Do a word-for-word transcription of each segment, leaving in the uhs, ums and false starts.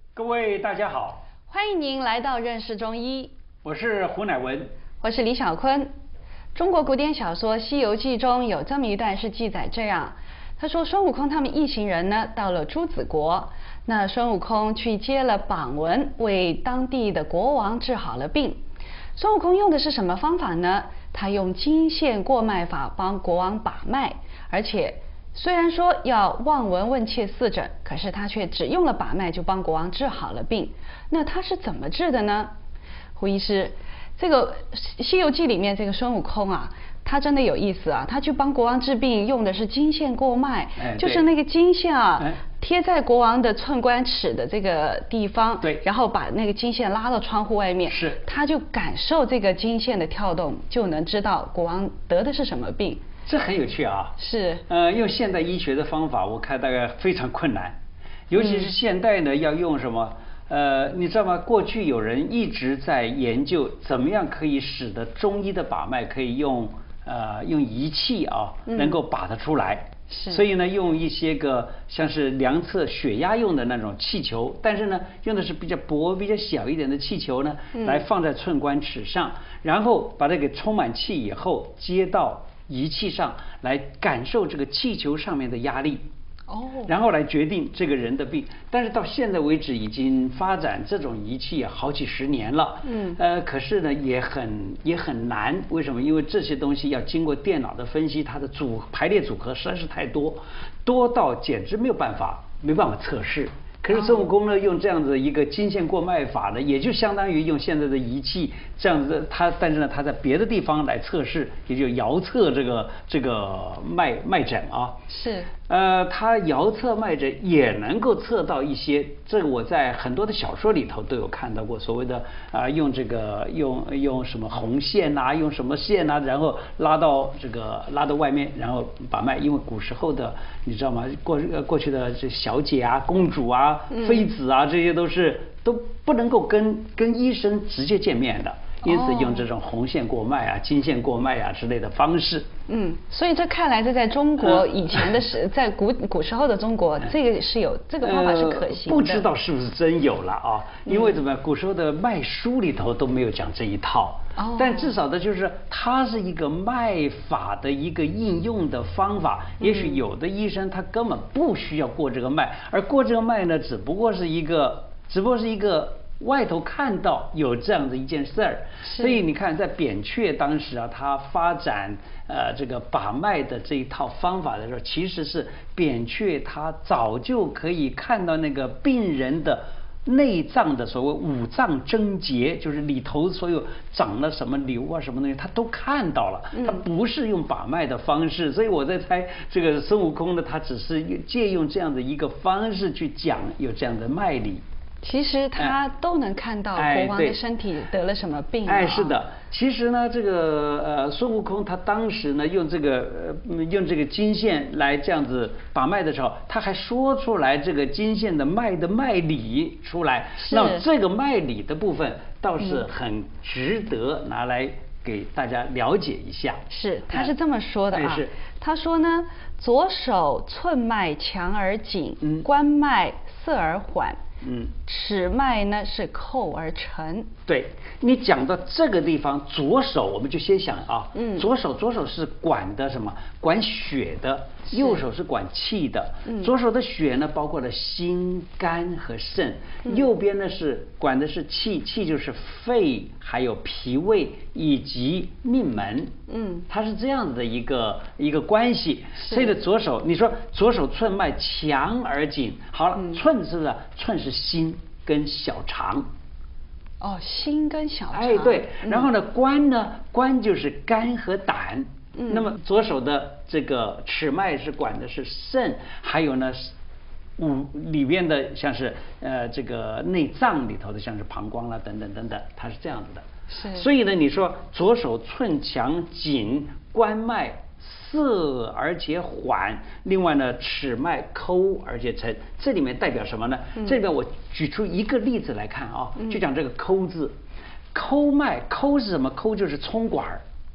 各位大家好， 欢迎您来到认识中医， 我是胡乃文， 我是李小坤。中国古典小说《西游记》中有这么一段是记载这样，他说孙悟空他们一行人呢到了朱子国，那孙悟空去接了榜文，为当地的国王治好了病。孙悟空用的是什么方法呢？他用金线过脉法帮国王把脉，而且虽然说要望闻问切四诊，可是他却只用了把脉就帮国王治好了病。那他是怎么治的呢？胡医师，这个《西游记》里面这个孙悟空啊，他真的有意思啊！他去帮国王治病，用的是金线过脉， 哎、 就是那个金线啊， 哎、 贴在国王的寸关尺的这个地方， 对， 然后把那个金线拉到窗户外面， 是， 他就感受这个金线的跳动，就能知道国王得的是什么病。 这很有趣啊！ 是， 呃，用现代医学的方法，我看大概非常困难，尤其是现代呢，嗯、要用什么？呃，你知道吗？过去有人一直在研究怎么样可以使得中医的把脉可以用呃用仪器啊，能够把得出来。 嗯、是。 所以呢，用一些个像是量测血压用的那种气球，但是呢，用的是比较薄、比较小一点的气球呢， 嗯、 来放在寸关尺上，然后把它给充满气以后接到仪器上来感受这个气球上面的压力。 哦， 然后来决定这个人的病，但是到现在为止已经发展这种仪器好几十年了， 嗯， 呃，可是呢也很也很难，为什么？因为这些东西要经过电脑的分析，它的组排列组合实在是太多，多到简直没有办法没办法测试。可是孙悟空呢，用这样子一个金线过脉法呢，也就相当于用现在的仪器这样子，他但是呢，他在别的地方来测试，也就遥测这个这个脉脉诊啊。 是。 呃，他遥测脉诊也能够测到一些，这个我在很多的小说里头都有看到过，所谓的啊、呃，用这个用用什么红线呐、啊，用什么线呐、啊，然后拉到这个拉到外面，然后把脉。因为古时候的你知道吗？过呃过去的这小姐啊、公主啊、妃子啊，这些都是都不能够跟跟医生直接见面的。因此用这种红线过脉啊、金线过脉啊之类的方式。 嗯，所以这看来这在中国以前的时，在古古时候的中国，这个是有这个方法是可行的。 呃、不知道是不是真有了啊？因为怎么样，古时候的脉书里头都没有讲这一套。 哦。 但至少的就是它是一个脉法的一个应用的方法。也许有的医生他根本不需要过这个脉，而过这个脉呢，只不过是一个，只不过是一个。外头看到有这样的一件事儿，所以你看，在扁鹊当时啊，他发展呃这个把脉的这一套方法的时候，其实是扁鹊他早就可以看到那个病人的内脏的所谓五脏症结，就是里头所有长了什么瘤啊什么东西，他都看到了。他不是用把脉的方式，所以我在猜这个孙悟空呢，他只是借用这样的一个方式去讲有这样的脉理。 其实他都能看到国王的身体得了什么病、啊。 哎，是的。其实呢，这个呃孙悟空他当时呢用这个呃用这个金线来这样子把脉的时候，他还说出来这个金线的脉的脉理出来。那这个脉理的部分倒是很值得拿来给大家了解一下。 是，他是这么说的啊。 哎、是。 他说呢，左手寸脉强而紧， 嗯、 关脉涩而缓。 嗯， 尺脉呢是扣而沉。 对，你讲到这个地方，左手我们就先想啊， 嗯， 左手左手是管的什么？管血的，右手是管气的。 嗯， 左手的血呢，包括了心、肝和肾；嗯、右边呢是管的是气，气就是肺，还有脾胃以及命门。 嗯， 它是这样子的一个一个关系。所以呢，左手你说左手寸脉强而紧，好了，嗯、寸是呢，寸是心跟小肠。 哦，心跟小肠。 哎，对，然后呢，关呢，关就是肝和胆。 嗯， 那么左手的这个尺脉是管的是肾，还有呢，五里边的像是呃这个内脏里头的像是膀胱啦等等等等，它是这样子的。 是。 所以呢，你说左手寸强紧，关脉涩而且缓，另外呢，尺脉抠而且沉，这里面代表什么呢？嗯、这里面我举出一个例子来看啊，就讲这个抠字，抠脉，抠是什么？抠就是葱管儿。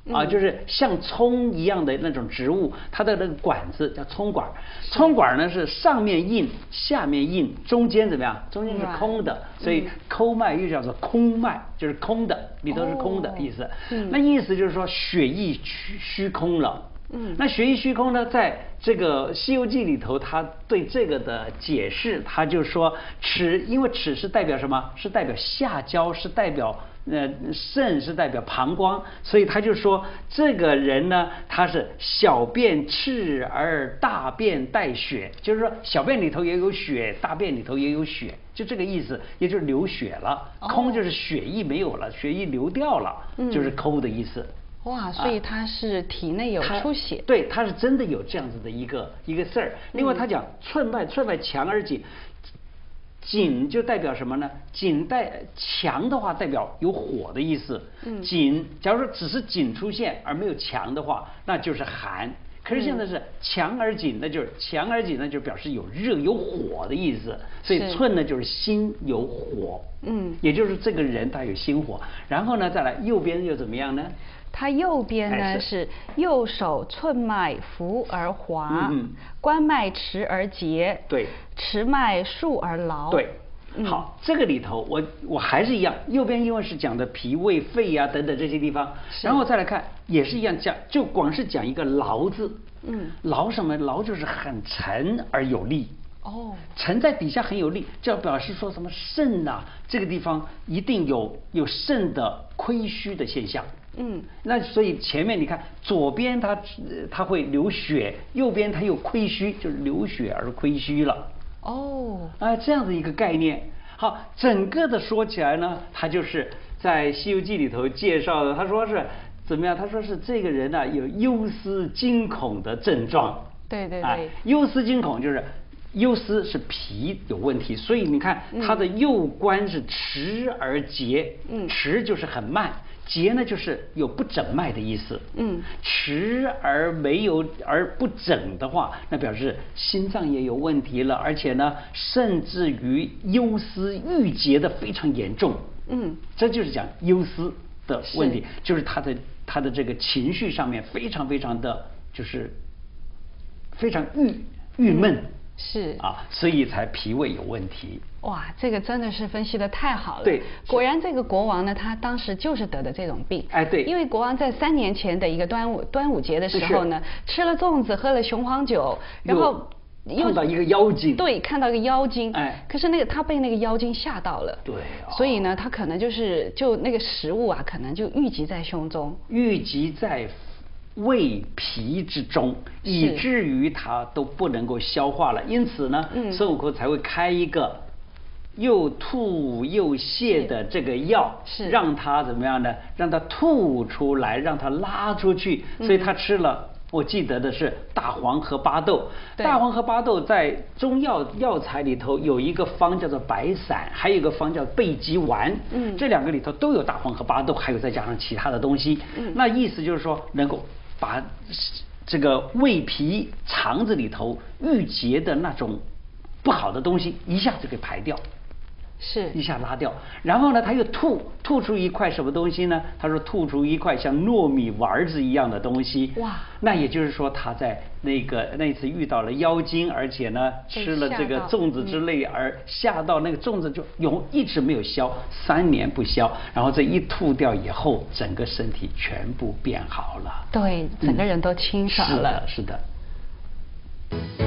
啊，就是像葱一样的那种植物，它的那个管子叫葱管。葱管呢是上面硬，下面硬，中间怎么样？中间是空的，所以抠脉又叫做空脉，就是空的，里头是空的意思。那意思就是说血液虚虚空了。嗯，那血液虚空呢，在这个《西游记》里头，他对这个的解释，他就说齿，因为齿是代表什么？是代表下焦，是代表呃肾，是代表膀胱，所以他就说这个人呢，他是小便赤而大便带血，就是说小便里头也有血，大便里头也有血，就这个意思，也就是流血了。空就是血液没有了，血液流掉了，就是空的意思。 哇，所以他是体内有出血， 对，他是真的有这样子的一个一个事儿。另外，他讲寸脉，寸脉强而紧，紧就代表什么呢？紧带强的话，代表有火的意思。嗯，紧，假如说只是紧出现而没有强的话，那就是寒。可是现在是强而紧，那就是强而紧，那就表示有热有火的意思。所以寸呢就是心有火，嗯，也就是这个人他有心火。然后呢，再来右边又怎么样呢？ 它右边呢是右手寸脉浮而滑，嗯、关脉迟而结， 对， 持脉数而劳， 对。好，这个里头我我还是一样，右边因为是讲的脾胃肺呀、啊、等等这些地方，然后再来看也是一样讲，就光是讲一个劳字，嗯，劳什么？劳就是很沉而有力。哦，沉在底下很有力，就要表示说什么肾呐、啊，这个地方一定有有肾的亏虚的现象。嗯，那所以前面你看左边它它会流血，右边它又亏虚，就是流血而亏虚了。哦，啊，这样的一个概念。好，整个的说起来呢，他就是在《西游记》里头介绍的，他说是怎么样？他说是这个人呢、啊、有忧思惊恐的症状。 对对对， 啊、忧思惊恐就是忧思是脾有问题，所以你看他的右关是迟而结，嗯，迟就是很慢。结呢就是有不整脉的意思，嗯，迟而没有而不整的话，那表示心脏也有问题了，而且呢，甚至于忧思郁结的非常严重，嗯，这就是讲忧思的问题，是就是他的他的这个情绪上面非常非常的就是非常郁郁闷。嗯是啊，所以才脾胃有问题。 哇，这个真的是分析的太好了。 对， 果然这个国王呢，他当时就是得的这种病。 哎，对， 因为国王在三年前的一个端午端午节的时候呢，吃了粽子，喝了雄黄酒，然后碰到一个妖精。 对，看到一个妖精。哎，可是那个他被那个妖精吓到了。 对、 哦。所以呢，他可能就是就那个食物啊，可能就郁积在胸中。 郁积在胃脾之中，以至于它都不能够消化了。因此呢，嗯、孙悟空才会开一个又吐又泻的这个药，是让他怎么样呢？让他吐出来，让他拉出去。所以他吃了。嗯我记得的是大黄和巴豆，大黄和巴豆在中药药材里头有一个方叫做白散，还有一个方叫备急丸，嗯，这两个里头都有大黄和巴豆，还有再加上其他的东西，嗯，那意思就是说能够把这个胃脾肠子里头郁结的那种不好的东西一下子给排掉。是一下拉掉，然后呢，他又吐吐出一块什么东西呢？他说吐出一块像糯米丸子一样的东西。哇！那也就是说他在那个那次遇到了妖精，而且呢吃了这个粽子之类，而吓到那个粽子就永一直没有消，三年不消。然后这一吐掉以后，整个身体全部变好了。 对，整个人都清爽了。 嗯、是的，是的。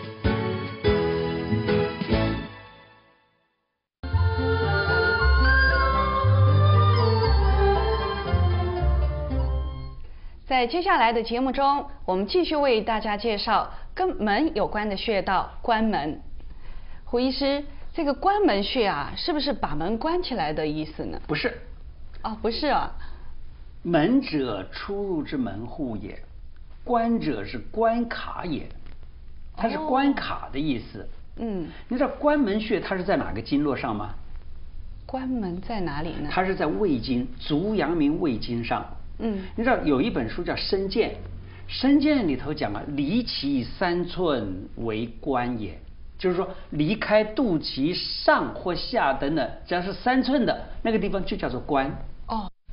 在接下来的节目中，我们继续为大家介绍跟门有关的穴道——关门。胡医师，这个关门穴啊，是不是把门关起来的意思呢？ 不是。 哦，不是啊。 门者，出入之门户也；关者是关卡也，它是关卡的意思。哦、嗯，你知道关门穴它是在哪个经络上吗？ 关门在哪里呢？ 它是在胃经，足阳明胃经上。嗯，你知道有一本书叫《身见》，《身见》里头讲了，离其三寸为关也，就是说离开肚脐上或下等等，只要是三寸的那个地方就叫做关。哦，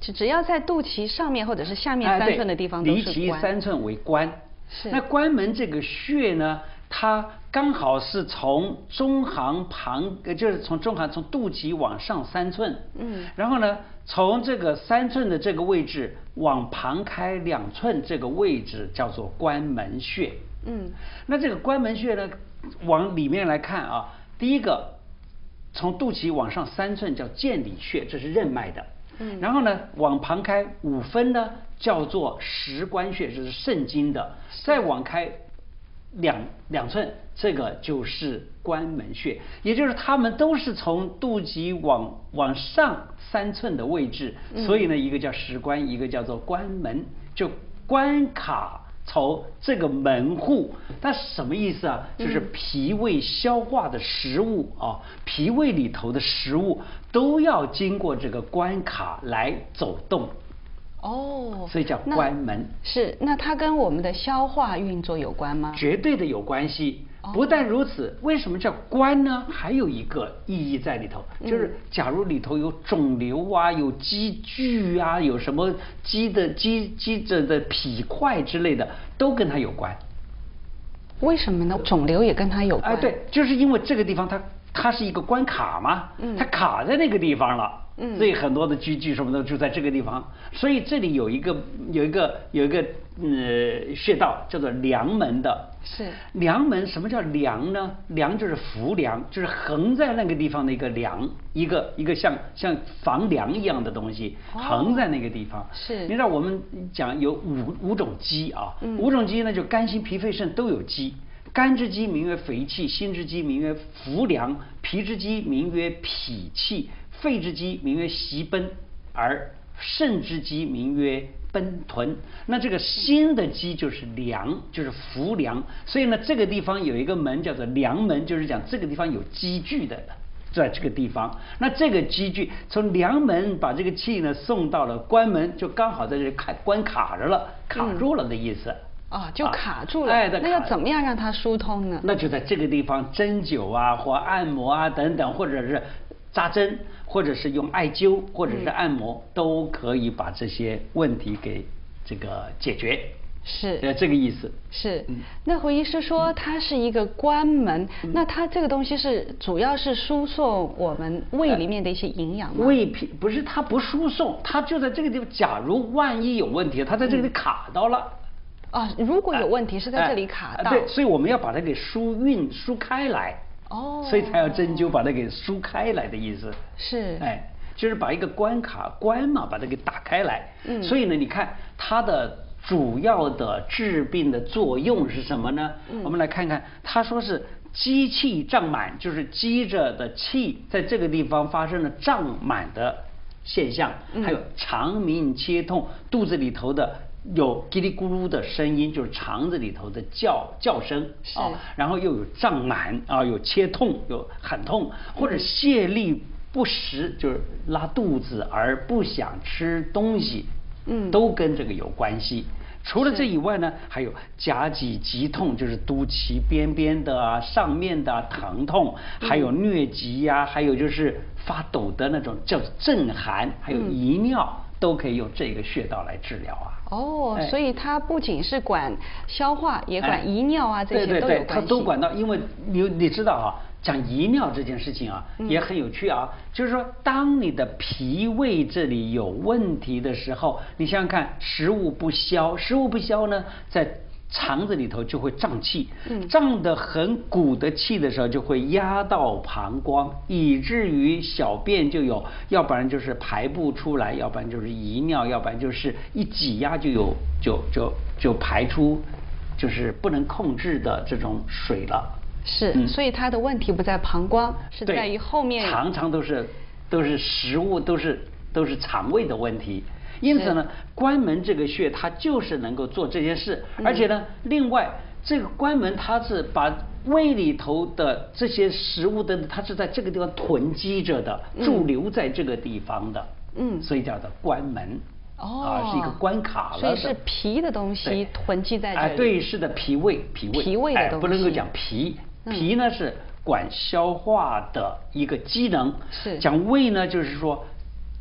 只只要在肚脐上面或者是下面三寸的地方都离是关。 脐三寸为关。 是。 那关门这个穴呢，它刚好是从中行旁，呃，就是从中行从肚脐往上三寸。嗯。然后呢，从这个三寸的这个位置往旁开两寸这个位置叫做关门穴。嗯。那这个关门穴呢，往里面来看啊，第一个从肚脐往上三寸叫剑里穴，这是任脉的。嗯，然后呢，往旁开五分呢，叫做实关穴，这是肾经的。再往开两两寸，这个就是关门穴。也就是它们都是从肚脐往往上三寸的位置，嗯、所以呢，一个叫实关，一个叫做关门，就关卡从这个门户。但什么意思啊？就是脾胃消化的食物啊，脾胃里头的食物都要经过这个关卡来走动。哦，所以叫关门。 是，那它跟我们的消化运作有关吗？ 绝对的有关系。不但如此，为什么叫关呢？还有一个意义在里头，就是假如里头有肿瘤啊，有积聚啊，有什么积的积积着的脾块之类的，都跟它有关。 为什么呢？肿瘤也跟它有关？ 哎，对，就是因为这个地方它它是一个关卡嘛，嗯，它卡在那个地方了。嗯，所以很多的积聚什么的就在这个地方，所以这里有一个有一个有一个呃穴道叫做梁门的。 是。 梁门，什么叫梁呢？梁就是浮梁，就是横在那个地方的一个梁，一个一个像像房梁一样的东西，横在那个地方。哦、 是。 你知道我们讲有五五种肌啊，嗯、五种肌呢就肝心脾肺肾都有肌。肝之肌名曰肥气，心之肌名曰浮梁，脾之肌名曰脾气。肺之肌名曰息奔，而肾之肌名曰奔豚。那这个心的肌就是梁，就是浮梁。所以呢，这个地方有一个门叫做梁门，就是讲这个地方有积聚的，在这个地方。那这个积聚从梁门把这个气呢送到了关门，就刚好在这里卡关卡着了，卡住了的意思。 嗯啊，就卡住了。哎，那要怎么样让它疏通呢？ 那就在这个地方针灸啊，或按摩啊等等，或者是扎针，或者是用艾灸，或者是按摩，嗯、都可以把这些问题给这个解决。 是， 呃，这个意思。 是。嗯、那胡医师说它是一个关门，嗯、那它这个东西是主要是输送我们胃里面的一些营养吗？ 呃、胃脾不是，它不输送，它就在这个地方。假如万一有问题，它在这里卡到了。嗯啊，如果有问题是在这里卡到。 对，所以我们要把它给疏运疏开来。哦。所以才要针灸把它给疏开来的意思。 是。 哎，就是把一个关卡关嘛，把它给打开来。嗯。所以呢，你看它的主要的治病的作用是什么呢？嗯。我们来看看，他说是积气胀满，就是积着的气在这个地方发生了胀满的现象，嗯、还有肠鸣切痛，肚子里头的。有叽里咕噜的声音，就是肠子里头的叫叫声啊，然后又有胀满啊，有切痛，有很痛，或者泄力不食，就是拉肚子而不想吃东西，嗯，都跟这个有关系。除了这以外呢，还有夹脊急痛，就是肚脐边边的啊、上面的、啊、疼痛，还有疟疾呀、啊，还有就是发抖的那种叫震寒，还有遗尿。嗯都可以用这个穴道来治疗啊。 哦，哎、所以它不仅是管消化，也管遗尿啊，哎、这些都有关系。对对对， 它都管到，因为你你知道啊，讲遗尿这件事情啊，嗯、也很有趣啊。就是说，当你的脾胃这里有问题的时候，你想想看，食物不消，食物不消呢，在肠子里头就会胀气，嗯、胀得很鼓的气的时候，就会压到膀胱，以至于小便就有，要不然就是排不出来，要不然就是遗尿，要不然就是一挤压就有，就就就排出，就是不能控制的这种水了。 是，嗯、所以它的问题不在膀胱，是在于后面， 常常都是都是食物，都是都是肠胃的问题。因此呢，关门这个穴它就是能够做这件事，嗯、而且呢，另外这个关门它是把胃里头的这些食物的，它是在这个地方囤积着的，驻留在这个地方的，嗯，所以叫做关门。哦，啊，是一个关卡了的。 所以是脾的东西囤积在这里。 哎，对，是的，脾胃，脾胃， 脾胃的东西， 哎，不能够讲脾，脾呢是管消化的一个机能。 是。 讲胃呢，就是说。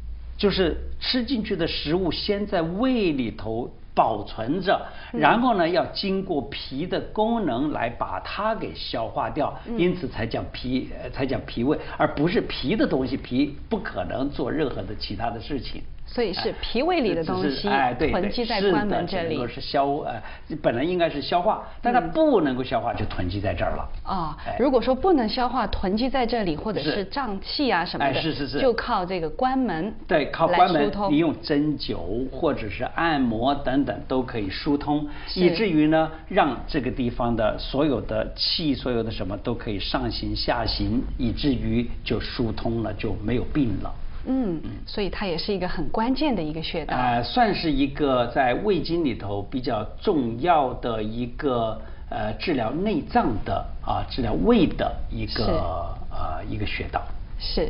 就是吃进去的食物先在胃里头保存着，然后呢要经过脾的功能来把它给消化掉，因此才讲脾，才讲脾胃，而不是脾的东西，脾不可能做任何的其他的事情。 所以是脾胃里的东西囤积在关门这里， 是消呃本来应该是消化，但它不能够消化，就囤积在这儿了。 哦，如果说不能消化，囤积在这里，或者是胀气啊什么的， 是是是， 就靠这个关门， 对，靠关门，你用针灸或者是按摩等等都可以疏通，以至于呢，让这个地方的所有的气、所有的什么都可以上行下行，以至于就疏通了，就没有病了。 嗯，所以它也是一个很关键的一个穴道。 呃，算是一个在胃经里头比较重要的一个呃治疗内脏的啊、呃、治疗胃的一个呃一个穴道。 是。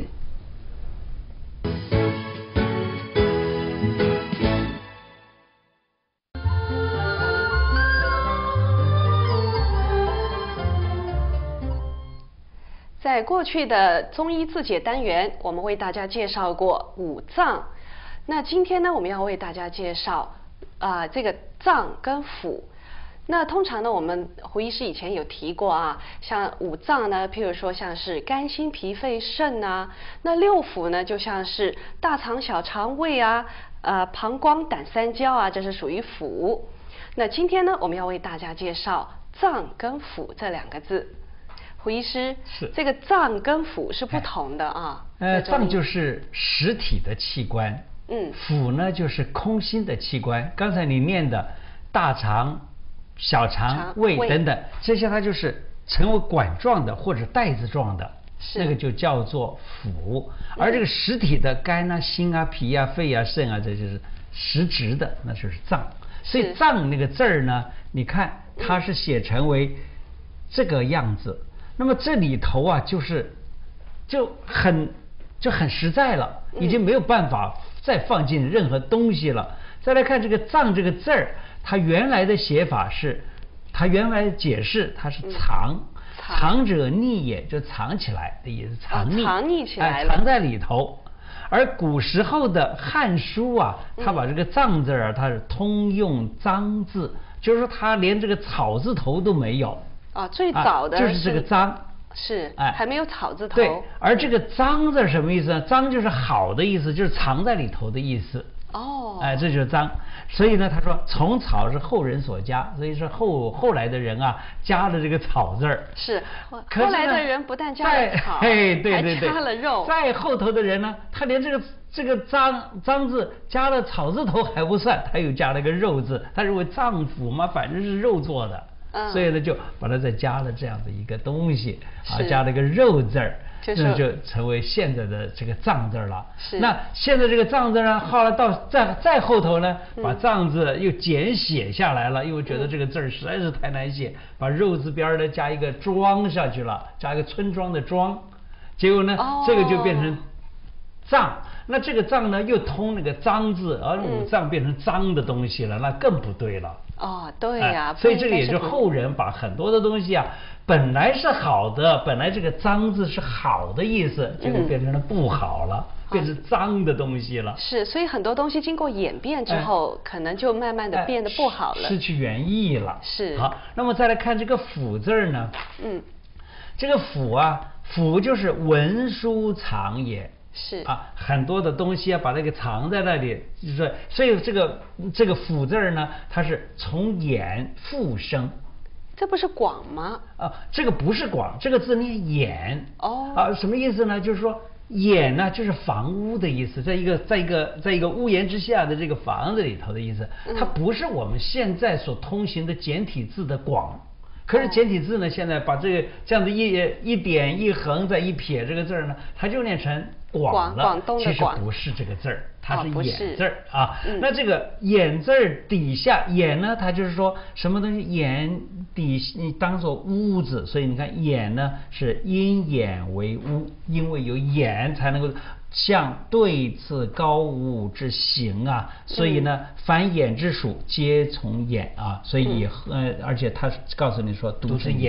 在过去的中医自解单元，我们为大家介绍过五脏。那今天呢，我们要为大家介绍啊、呃、这个脏跟腑。那通常呢，我们胡医师以前有提过啊，像五脏呢，譬如说像是肝、心、脾、肺、肾啊，那六腑呢，就像是大肠、小肠、胃啊，呃，膀胱、胆、三焦啊，这是属于腑。那今天呢，我们要为大家介绍脏跟腑这两个字。胡医师， 是这个脏跟腑是不同的啊。 呃，脏就是实体的器官， 嗯， 腑呢就是空心的器官。刚才你念的大肠、小肠、胃等等，这些它就是成为管状的或者袋子状的，那个就叫做腑。而这个实体的肝啊、心啊、脾啊、肺啊、肾啊，这就是实质的，那就是脏。所以脏那个字儿呢，你看它是写成为这个样子。那么这里头啊，就是就很就很实在了，已经没有办法再放进任何东西了。再来看这个脏这个字儿，它原来的写法是，它原来解释它是藏，藏者匿也，就藏起来的意思，藏匿， 藏匿起来了， 藏在里头。而古时候的《汉书》啊，它把这个脏字啊，它是通用脏字，就是说它连这个草字头都没有。 啊，最早的、 啊、就是这个脏， 是，哎，还没有草字头。 对，而这个脏字什么意思呢？脏就是好的意思，就是藏在里头的意思。 哦， 哎，这就是脏。所以呢，他说虫草是后人所加，所以说后后来的人啊，加了这个草字儿。 是，后来的人不但加了草， 哎，对对对， 还加了肉。 再后头的人呢，他连这个这个脏脏字加了草字头还不算，他又加了个肉字，他认为脏腑嘛，反正是肉做的。嗯、所以呢，就把它再加了这样的一个东西啊，加了一个肉字儿， 就那就成为现在的这个脏字了。 是。 那现在这个脏字呢，后来到再再后头呢，把脏字又简写下来了，因为觉得这个字儿实在是太难写，把肉字边呢加一个庄下去了，加一个村庄的庄，结果呢，哦、这个就变成脏。那这个脏呢，又通那个脏字，而五脏变成脏的东西了，嗯、那更不对了。 哦，对呀、啊哎，所以这个也就后人把很多的东西啊，本来是好的，本来这个脏字是好的意思，结果变成了不好了，嗯、变成脏的东西了。 是，所以很多东西经过演变之后，哎、可能就慢慢的变得不好了， 哎、失去原意了。 是。 好，那么再来看这个腑字呢， 嗯， 这个腑啊，腑就是文书藏也。 是啊，很多的东西啊，把那个藏在那里，就是说，所以这个这个腑字呢，它是从眼复生。 这不是广吗？ 啊，这个不是广，这个字念眼。 哦。 啊，什么意思呢？就是说眼呢，就是房屋的意思，在一个在一个在一个屋檐之下的这个房子里头的意思，它不是我们现在所通行的简体字的广。可是简体字呢，现在把这个这样的一一点一横再一撇这个字呢，它就念成广了。 广东的广， 其实不是这个字儿，它是眼字儿、 哦、 啊。 嗯、 那这个眼字儿底下眼呢，它就是说什么东西眼底你当做屋子，所以你看眼呢是因眼为屋，因为有眼才能够像对次高屋之形啊，所以呢，嗯、凡眼之属皆从眼啊，所以、嗯、呃，而且他告诉你说，独之眼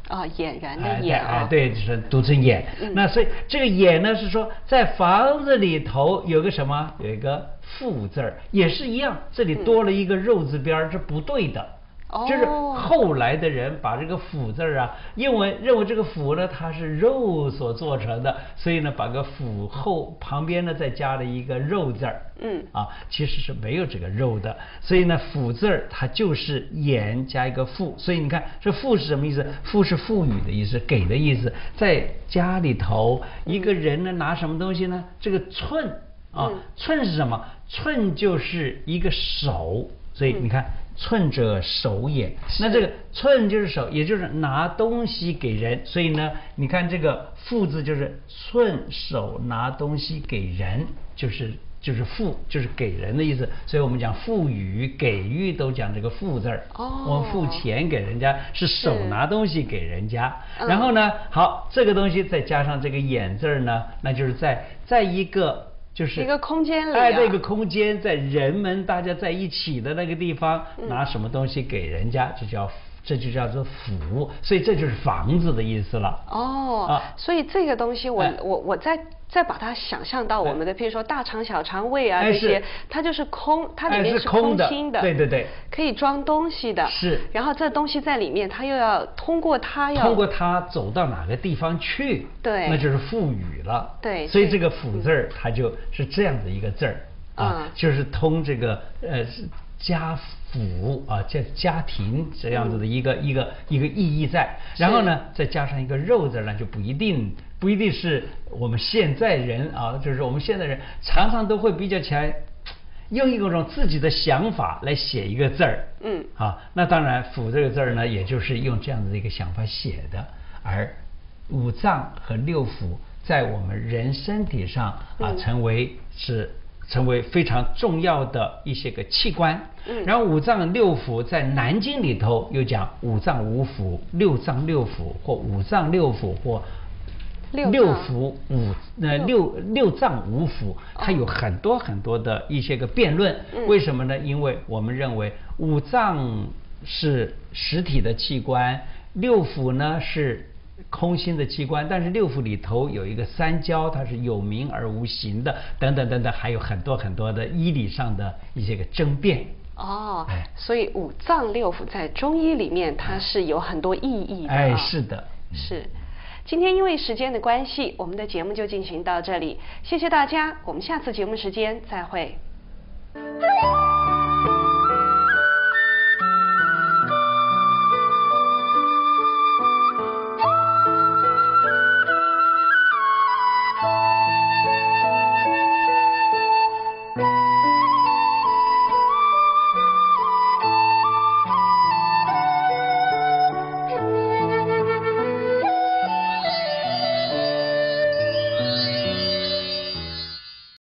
啊、哦，俨然的哎俨啊、 哎，对，就是读成俨。 嗯、 那所以这个俨呢，是说在房子里头有个什么，有一个父字儿，也是一样，这里多了一个肉字边儿，这不对的。就是后来的人把这个腐字啊，因为认为这个腐呢它是肉所做成的，所以呢把个腐后旁边呢再加了一个肉字儿， 嗯啊其实是没有这个肉的，所以呢腐字儿它就是言加一个富，所以你看这富是什么意思？富是赋予的意思，给的意思。在家里头一个人呢拿什么东西呢？这个寸啊， 嗯、 寸是什么？寸就是一个手，所以你看。嗯寸者手也，那这个寸就是手，也就是拿东西给人，所以呢，你看这个富字就是寸手拿东西给人，就是就是富，就是给人的意思。所以我们讲富予、给予都讲这个富字儿。 哦， 我们付钱给人家是手拿东西给人家， 嗯、 然后呢，好，这个东西再加上这个眼字儿呢，那就是在在一个。就是一个空间里、啊， 哎，这个空间在人们大家在一起的那个地方， 嗯、 拿什么东西给人家，这叫这就叫做府，所以这就是房子的意思了。 哦， 啊， 所以这个东西我，我、 哎、 我我再再把它想象到我们的，譬如说大肠、小肠、胃啊、 哎、 这些，它就是空，它里面是空心的， 对对对， 可以装东西的。 是。 然后这东西在里面，它又要通过它要通过它走到哪个地方去， 对， 那就是赋予了。 对。 所以这个府字儿，它就是这样的一个字儿啊， 嗯、 就是通这个呃家府啊，家家庭这样子的一个、嗯、一个一个意义在。然后呢，再加上一个肉字呢，就不一定。不一定是我们现在人啊，就是我们现在人常常都会比较起来，用一种自己的想法来写一个字儿， 嗯， 啊，那当然“府”这个字儿呢，也就是用这样的一个想法写的。而五脏和六腑在我们人身体上啊， 嗯、 成为是成为非常重要的一些个器官。 嗯， 然后五脏六腑在《南经》里头又讲五脏五腑、六脏六腑或五脏六腑或。六腑五呃六六脏五腑，它有很多很多的一些个辩论。 嗯、 为什么呢？因为我们认为五脏是实体的器官，六腑呢是空心的器官，但是六腑里头有一个三焦，它是有名而无形的，等等等等，还有很多很多的医理上的一些个争辩。 哦， 哎， 所以五脏六腑在中医里面它是有很多意义的。 哎，是的， 是。今天因为时间的关系，我们的节目就进行到这里，谢谢大家，我们下次节目时间再会。